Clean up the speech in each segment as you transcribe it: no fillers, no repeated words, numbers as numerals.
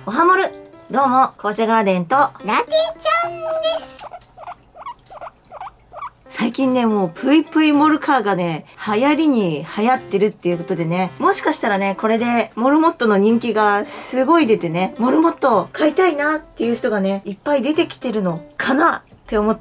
おはもる、どうも紅茶ガーデンとラテちゃんです。最近ね、もうぷいぷいモルカーがね、流行りに流行ってるっていうことでね、もしかしたらね、これでモルモットの人気がすごい出てね、モルモット買いたいなっていう人がね、いっぱい出てきてるのかなって思って、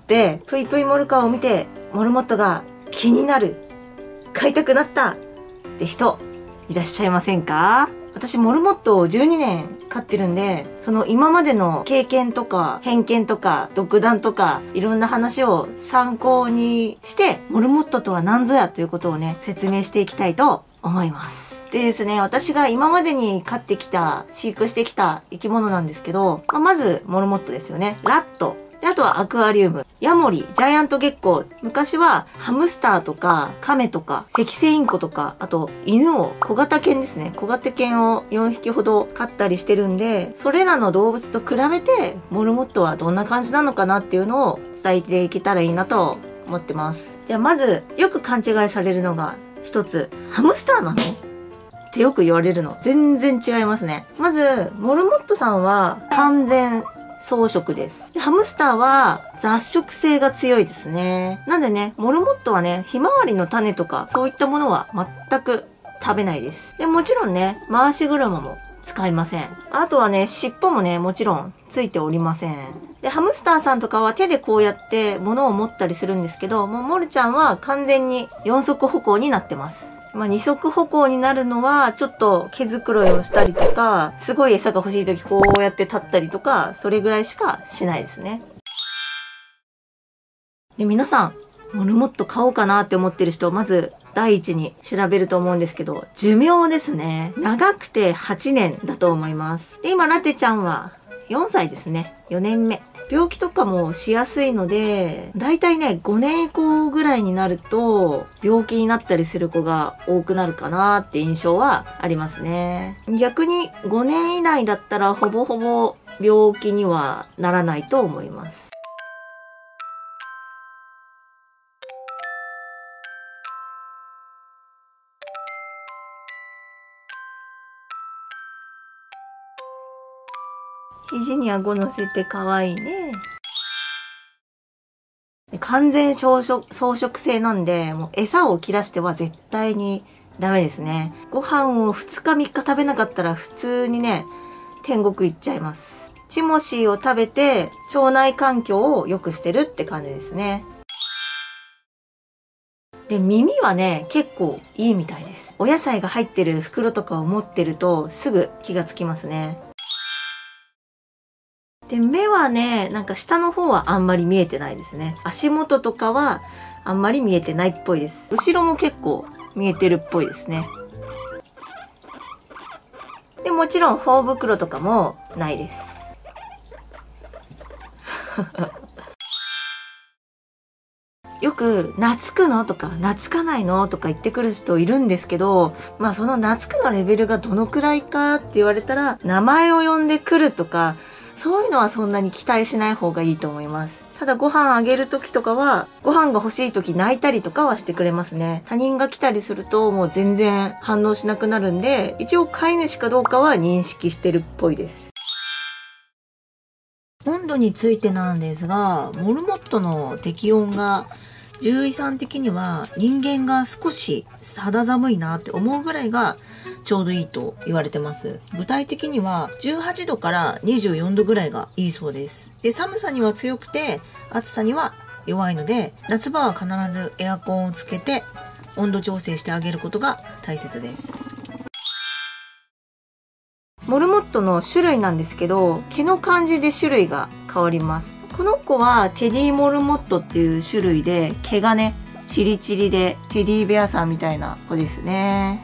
ぷいぷいモルカーを見て、モルモットが気になる、買いたくなったって人いらっしゃいませんか？私モルモットを12年飼ってるんで、その今までの経験とか偏見とか独断とかいろんな話を参考にしてモルモットとは何ぞやということをね、説明していきたいと思います。でですね、私が今までに飼ってきた飼育してきた生き物なんですけど、まずモルモットですよね。ラットで、あとはアクアリウム、ヤモリ、ジャイアントゲッコウ、昔はハムスターとかカメとかセキセイインコとか、あと犬を、小型犬ですね、小型犬を4匹ほど飼ったりしてるんで、それらの動物と比べてモルモットはどんな感じなのかなっていうのを伝えていけたらいいなと思ってます。じゃあまずよく勘違いされるのが一つ、ハムスターなのってよく言われるの。全然違いますね。まずモルモットさんは完全草食です。で、ハムスターは雑食性が強いですね。なんでね、モルモットはね、ひまわりの種とかそういったものは全く食べないです。で、もちろんね、回し車も使いません。あとはね、尻尾もね、もちろんついておりません。で、ハムスターさんとかは手でこうやって物を持ったりするんですけど、もうモルちゃんは完全に4足歩行になってます。二足歩行になるのは、ちょっと毛づくろいをしたりとか、すごい餌が欲しい時こうやって立ったりとか、それぐらいしかしないですね。で、皆さん、モルモット買おうかなって思ってる人、まず第一に調べると思うんですけど、寿命ですね。長くて8年だと思います。で、今、ラテちゃんは4歳ですね。4年目。病気とかもしやすいので、だいたいね、5年以降ぐらいになると、病気になったりする子が多くなるかなって印象はありますね。逆に5年以内だったら、ほぼほぼ病気にはならないと思います。肘に顎乗せて可愛いね。完全草食性なんで、もう餌を切らしては絶対にダメですね。ご飯を2日3日食べなかったら普通にね、天国行っちゃいます。チモシーを食べて腸内環境を良くしてるって感じですね。で、耳はね、結構いいみたいです。お野菜が入ってる袋とかを持ってるとすぐ気がつきますね。で、目はね、なんか下の方はあんまり見えてないですね。足元とかはあんまり見えてないっぽいです。後ろも結構見えてるっぽいですね。で、もちろん頬袋とかもないです。よく懐くのとか懐かないのとか言ってくる人いるんですけど、その懐くのレベルがどのくらいかって言われたら、名前を呼んでくるとか、そういうのはそんなに期待しない方がいいと思います。ただご飯あげる時とかは、ご飯が欲しい時泣いたりとかはしてくれますね。他人が来たりするともう全然反応しなくなるんで、一応飼い主かどうかは認識してるっぽいです。温度についてなんですが、モルモットの適温が獣医さん的には人間が少し肌寒いなって思うぐらいがちょうどいいと言われてます。具体的には18度から24度ぐらいがいいそうです。で、寒さには強くて暑さには弱いので、夏場は必ずエアコンをつけて温度調整してあげることが大切です。モルモットの種類なんですけど、毛の感じで種類が変わります。この子はテディモルモットっていう種類で、毛がね、チリチリでテディベアさんみたいな子ですね。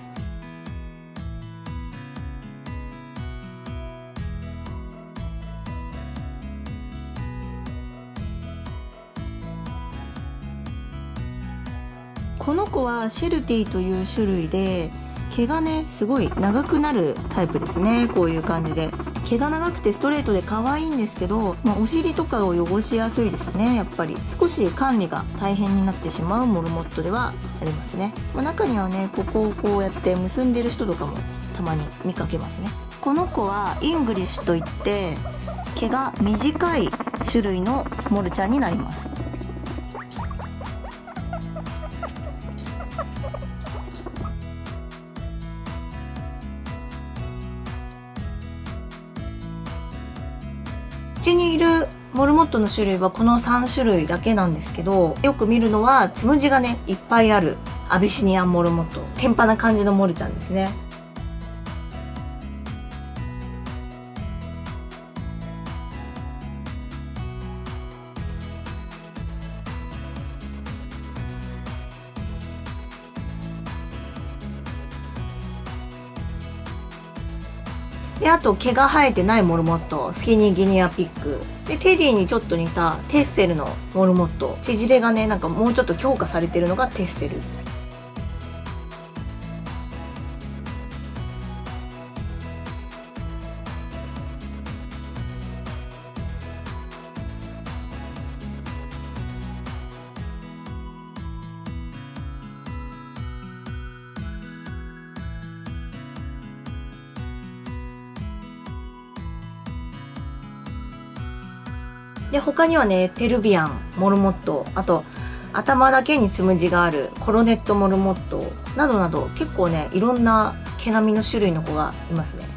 この子はシェルティという種類で、毛がねすごい長くなるタイプですね。こういう感じで毛が長くてストレートで可愛いんですけど、お尻とかを汚しやすいですね。やっぱり少し管理が大変になってしまうモルモットではありますね。中にはね、ここをこうやって結んでる人とかもたまに見かけますね。 この子はイングリッシュといって毛が短い種類のモルちゃんになります。うちにいるモルモットの種類はこの3種類だけなんですけど、よく見るのはつむじがねいっぱいあるアビシニアンモルモット、天パな感じのモルちゃんですね。で、あと毛が生えてないモルモット、スキニーギニアピッグで、テディにちょっと似たテッセルのモルモット、縮れがねなんかもうちょっと強化されてるのがテッセル。で、他にはねペルビアンモルモット、あと頭だけにつむじがあるコロネットモルモットなどなど、結構ねいろんな毛並みの種類の子がいますね。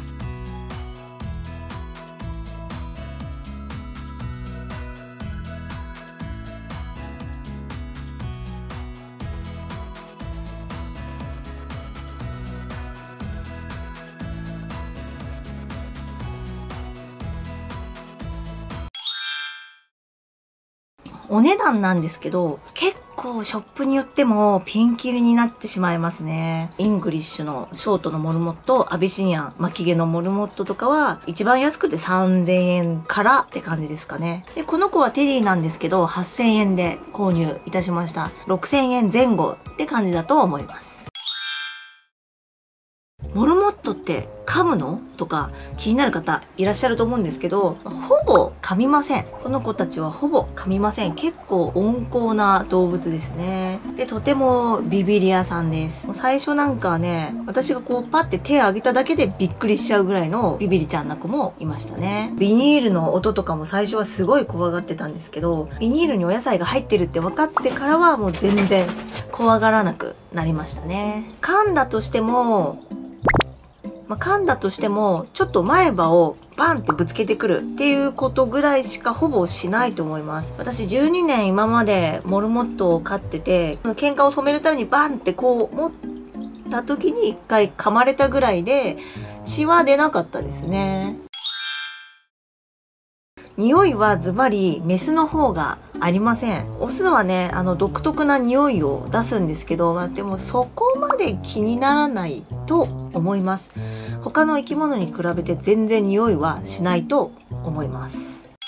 お値段なんですけど、結構ショップによってもピンキリになってしまいますね。イングリッシュのショートのモルモット、アビシニアン巻き毛のモルモットとかは一番安くて3000円からって感じですかね。で、この子はテディなんですけど8000円で購入いたしました。6000円前後って感じだと思います。モルモットって噛むのとか気になる方いらっしゃると思うんですけど、ほぼ噛みません。この子たちはほぼ噛みません。結構温厚な動物ですね。で、とてもビビリ屋さんです。もう最初なんかはね、私がこうパッて手を挙げただけでびっくりしちゃうぐらいのビビリちゃんな子もいましたね。ビニールの音とかも最初はすごい怖がってたんですけど、ビニールにお野菜が入ってるって分かってからはもう全然怖がらなくなりましたね。噛んだとしてもちょっと前歯をバンってぶつけてくるっていうことぐらいしかほぼしないと思います。私12年今までモルモットを飼ってて、喧嘩を止めるためにバンってこう持った時に一回噛まれたぐらいで血は出なかったですね。匂いはズバリメスの方がありません。オスはね独特な匂いを出すんですけど、でもそこまで気にならないと思います。他の生き物に比べて全然匂いはしないと思います。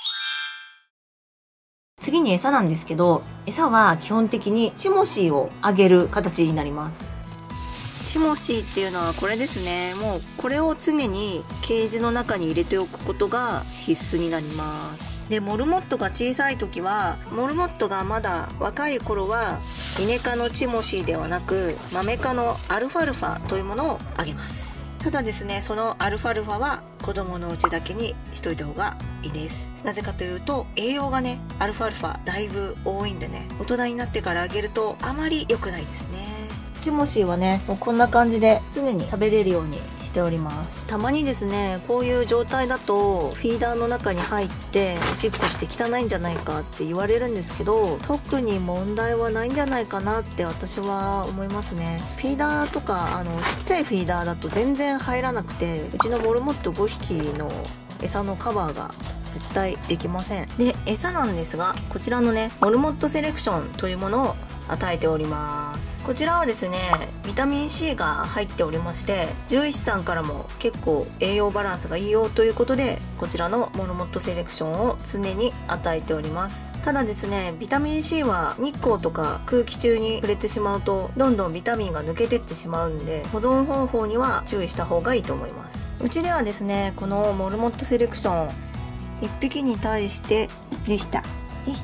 次に餌なんですけど、餌は基本的にチモシーをあげる形になります。チモシーっていうのはこれですね。もうこれを常にケージの中に入れておくことが必須になります。で、モルモットが小さい時は、モルモットがまだ若い頃はイネ科のチモシーではなくマメ科のアルファルファというものをあげます。ただですね、そのアルファルファは子供のうちだけにしといた方がいいです。なぜかというと栄養がねアルファルファだいぶ多いんでね、大人になってからあげるとあまり良くないですね。チモシーはねもうこんな感じで常に食べれるようにしております。たまにですねこういう状態だとフィーダーの中に入っておしっこして汚いんじゃないかって言われるんですけど、特に問題はないんじゃないかなって私は思いますね。フィーダーとかちっちゃいフィーダーだと全然入らなくて、うちのモルモット5匹の餌のカバーが絶対できません。で、餌なんですがこちらのねモルモットセレクションというものを与えております。こちらはですねビタミン C が入っておりまして、獣医師さんからも結構栄養バランスがいいよということでこちらのモルモットセレクションを常に与えております。ただですねビタミン C は日光とか空気中に触れてしまうとどんどんビタミンが抜けてってしまうんで、保存方法には注意した方がいいと思います。うちではですねこのモルモットセレクション1匹に対してでしたか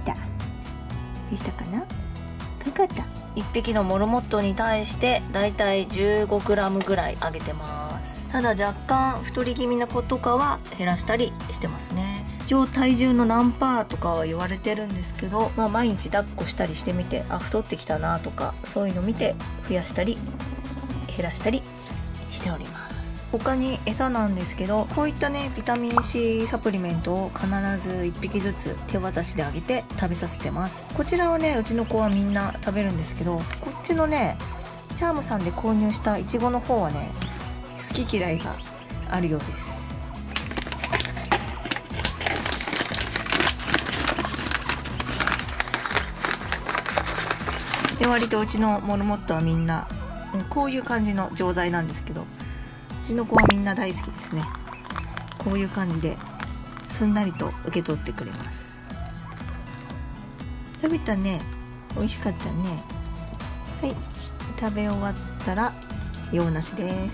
な、かかった1匹のモルモットに対してだいたい 15g ぐらいあげてます。 ただ若干太り気味な子とかは減らしたりしてますね。一応体重の何パーとかは言われてるんですけど、毎日抱っこしたりしてみて、太ってきたなとかそういうの見て増やしたり減らしたりしております。他に餌なんですけど、こういったねビタミン C サプリメントを必ず1匹ずつ手渡しであげて食べさせてます。こちらはねうちの子はみんな食べるんですけど、こっちのねチャームさんで購入したイチゴの方はね好き嫌いがあるようです。で割とうちのモルモットはみんなこういう感じの錠剤なんですけど、うちの子はみんな大好きですね。こういう感じですんなりと受け取ってくれます。食べたね、美味しかったね。はい、食べ終わったら用なしです。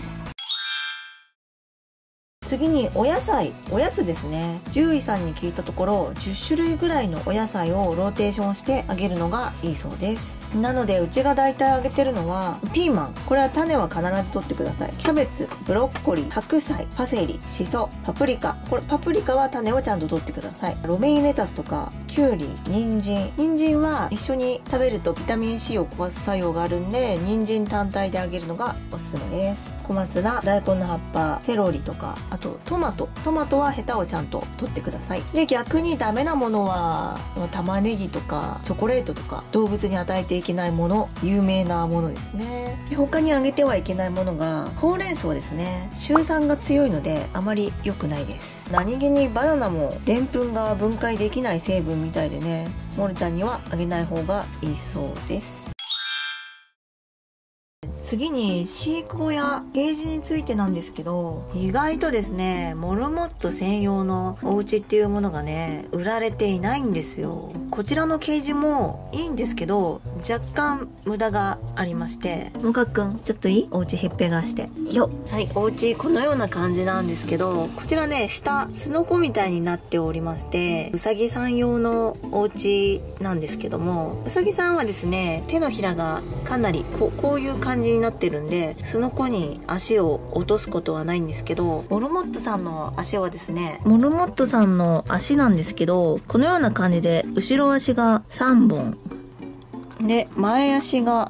次にお野菜、おやつですね。獣医さんに聞いたところ10種類ぐらいのお野菜をローテーションしてあげるのがいいそうです。なのでうちが大体あげてるのはピーマン、これは種は必ず取ってください。キャベツ、ブロッコリー、白菜、パセリ、シソ、パプリカ、これパプリカは種をちゃんと取ってください。ロメインレタスとかキュウリ、人参は一緒に食べるとビタミン C を壊す作用があるんで、人参単体であげるのがおすすめです。小松菜、大根の葉っぱ、セロリとか、あとトマトはヘタをちゃんと取ってください。で逆にダメなものは玉ねぎとかチョコレートとか動物に与えていけないもの、有名なものですね。で他にあげてはいけないものがほうれん草ですね。シュウ酸が強いのであまり良くないです。何気にバナナもでんぷんが分解できない成分みたいでね、モルちゃんにはあげない方がいいそうです。次に飼育小屋、ケージについてなんですけど、意外とですねモルモット専用のお家っていうものがね売られていないんですよ。こちらのケージもいいんですけど若干無駄がありまして、もかくんちょっといい？お家へっぺがしてよっ。はい、お家このような感じなんですけど、こちらね下すのこみたいになっておりまして、うさぎさん用のお家なんですけども、うさぎさんはですね手のひらがかなりこういう感じになってるんで、すのこに足を落とすことはないんですけど、モルモットさんの足はですね、モルモットさんの足なんですけど、このような感じで後ろ足が3本で前足が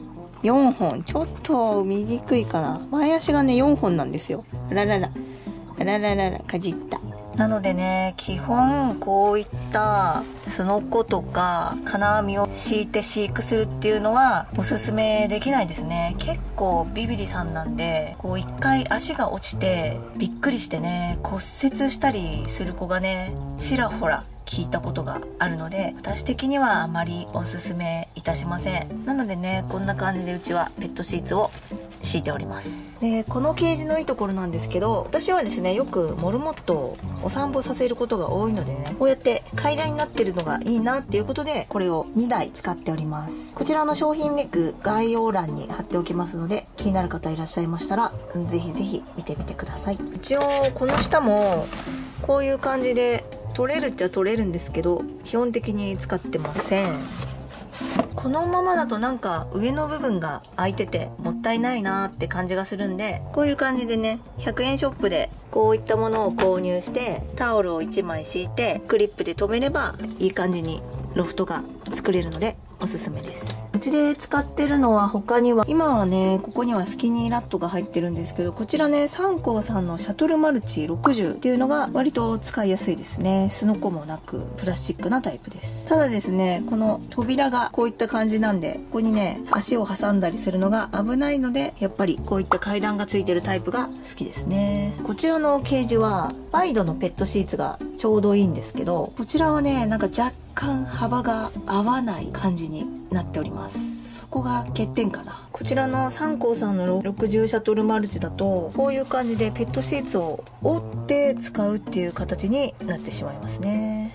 4本、ちょっと見にくいかな。前足がね4本なんですよ。あらららあらららら、かじった。なのでね基本こういったすのことか金網を敷いて飼育するっていうのはおすすめできないですね。結構ビビリさんなんで、こう一回足が落ちてびっくりしてね骨折したりする子がねちらほら聞いたことがあるので、私的にはあまりおすすめいたしません。なのでねこんな感じでうちはペットシーツを敷いております。でこのケージのいいところなんですけど、私はですねよくモルモットをお散歩させることが多いのでね、こうやって階段になってるのがいいなっていうことでこれを2台使っております。こちらの商品リンク概要欄に貼っておきますので、気になる方いらっしゃいましたらぜひぜひ見てみてください。一応この下もこういう感じで取れるっちゃ取れるんですけど、基本的に使ってません。このままだとなんか上の部分が空いててもったいないなーって感じがするんで、こういう感じでね100円ショップでこういったものを購入してタオルを1枚敷いてクリップで留めればいい感じにロフトが作れるのでおすすめです。うちで使ってるのは他には、今はねここにはスキニーラットが入ってるんですけど、こちらねサンコーさんのシャトルマルチ60っていうのが割と使いやすいですね。すのこもなくプラスチックなタイプです。ただですねこの扉がこういった感じなんで、ここにね足を挟んだりするのが危ないので、やっぱりこういった階段がついてるタイプが好きですね。こちらのケージはワイドのペットシーツがちょうどいいんですけど、こちらはねなんか若干幅が合わない感じになっております。そこが欠点かな。こちらのサンコーさんの60シャトルマルチだとこういう感じでペットシーツを折って使うっていう形になってしまいますね。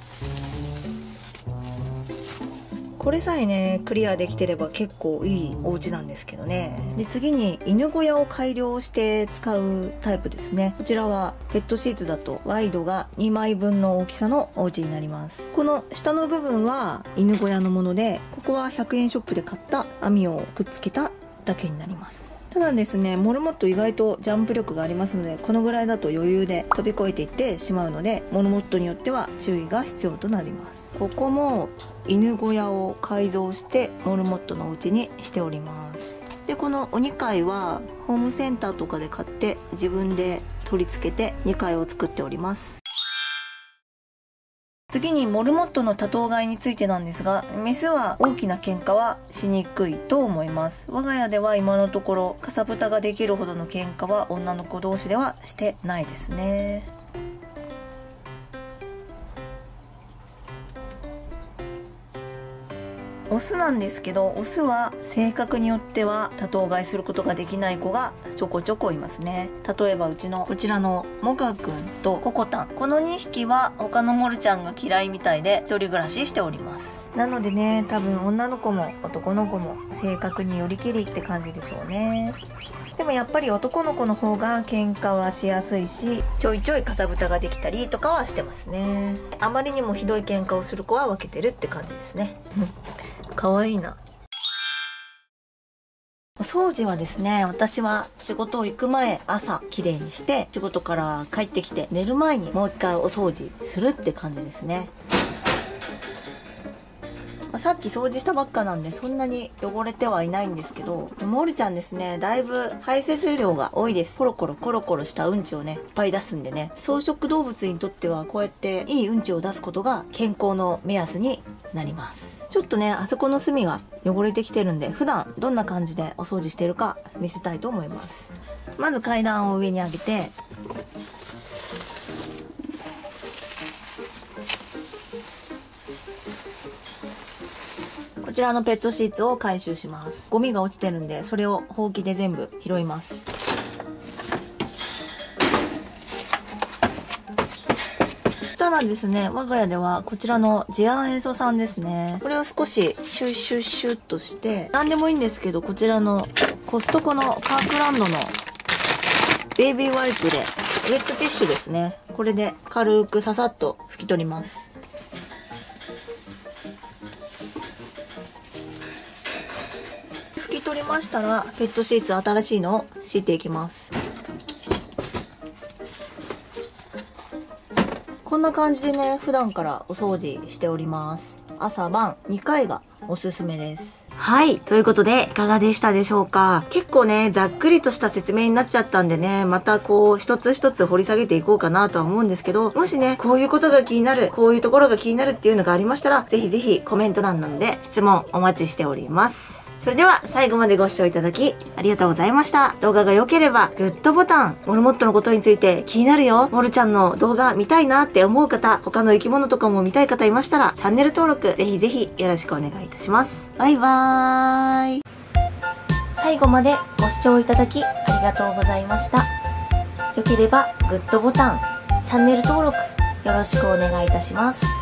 これさえねクリアできてれば結構いいお家なんですけどね。で次に犬小屋を改良して使うタイプですね。こちらはペットシーツだとワイドが2枚分の大きさのお家になります。この下の部分は犬小屋のもので、ここは100円ショップで買った網をくっつけただけになります。 ただですね、モルモット意外とジャンプ力がありますので、このぐらいだと余裕で飛び越えていってしまうので、モルモットによっては注意が必要となります。ここも犬小屋を改造してモルモットのお家にしております。でこのお2階はホームセンターとかで買って自分で取り付けて2階を作っております。次にモルモットの多頭飼いについてなんですが、メスは大きな喧嘩はしにくいと思います。我が家では今のところかさぶたができるほどの喧嘩は女の子同士ではしてないですね。オスなんですけど、オスは性格によっては多頭飼いすることができない子がちょこちょこいますね。例えばうちのこちらのモカくんとココタン、この2匹は他のモルちゃんが嫌いみたいで一人暮らししております。なのでね、多分女の子も男の子も性格によりきりって感じでしょうね。でもやっぱり男の子の方が喧嘩はしやすいし、ちょいちょいかさぶたができたりとかはしてますね。あまりにもひどい喧嘩をする子は分けてるって感じですね。かわいいな。お掃除はですね、私は仕事を行く前、朝きれいにして仕事から帰ってきて寝る前にもう一回お掃除するって感じですね。さっき掃除したばっかなんでそんなに汚れてはいないんですけど、モルちゃんですね、だいぶ排泄量が多いです。コロコロコロコロしたうんちをねいっぱい出すんでね、草食動物にとってはこうやっていいうんちを出すことが健康の目安になります。ちょっとね、あそこの隅が汚れてきてるんで、普段どんな感じでお掃除してるか見せたいと思います。まず階段を上に上げて、こちらのペットシーツを回収します。ゴミが落ちてるんで、それをほうきで全部拾います。そしたらですね、我が家ではこちらの次亜塩素酸ですね、これを少しシュッシュッシュッとして、何でもいいんですけど、こちらのコストコのカークランドのベイビーワイプで、ウェットティッシュですね、これで軽くささっと拭き取ります。拭き取りましたら、ペットシーツ新しいのを敷いていきます。こんな感じでね、普段からお掃除しております。朝晩2回がおすすめです。はい。ということで、いかがでしたでしょうか。結構ね、ざっくりとした説明になっちゃったんでね、またこう、一つ一つ掘り下げていこうかなとは思うんですけど、もしね、こういうことが気になる、こういうところが気になるっていうのがありましたら、ぜひぜひコメント欄なので質問お待ちしております。それでは最後までご視聴いただきありがとうございました。動画が良ければグッドボタン、モルモットのことについて気になるよ、モルちゃんの動画見たいなって思う方、他の生き物とかも見たい方いましたらチャンネル登録ぜひぜひよろしくお願いいたします。バイバーイ。最後までご視聴いただきありがとうございました。良ければグッドボタン、チャンネル登録よろしくお願いいたします。